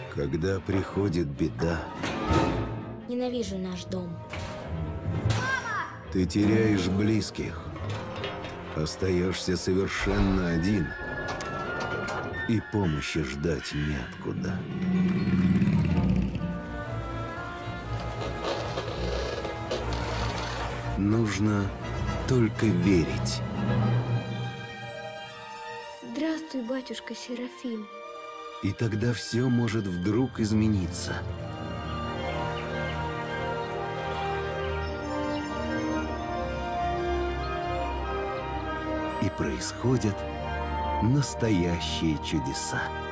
Когда приходит беда, Ненавижу наш дом. ты теряешь близких, остаешься совершенно один, и помощи ждать неоткуда. Нужно только верить. Здравствуй, батюшка Серафим. И тогда все может вдруг измениться. И происходят настоящие чудеса.